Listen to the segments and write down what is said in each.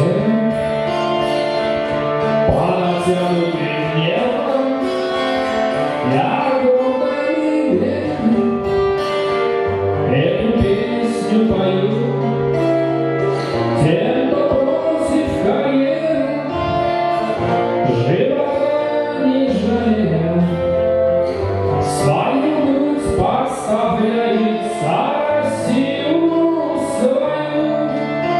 по натянутым небом я гордо и грехом эту песню пою тем, кто против карьеры живота не жалея, свою грудь поставляет за Россию свою.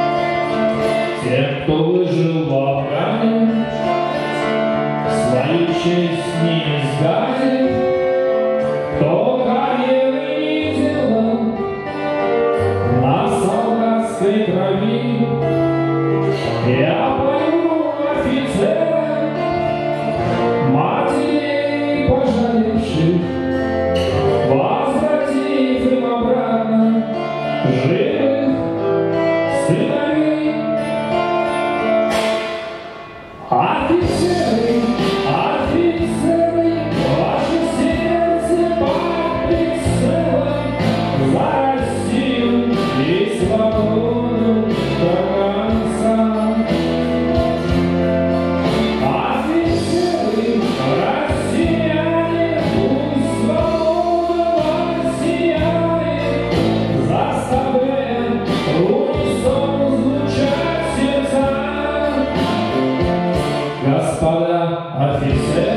Тем, кто выжил в Афгане, свою честь не изгадит, кто карьеры не делал на солдатской крови. Я пою офицерам, матерей пожалевших, возвратив им обратно живых сыновей. Офицеры, офицеры, ваше сердце под прицелом за Россию и свободу до конца. Офицеры, россияне, пусть свобода вам сияет, заставляя унисон звучать сердца. Господа офицеры,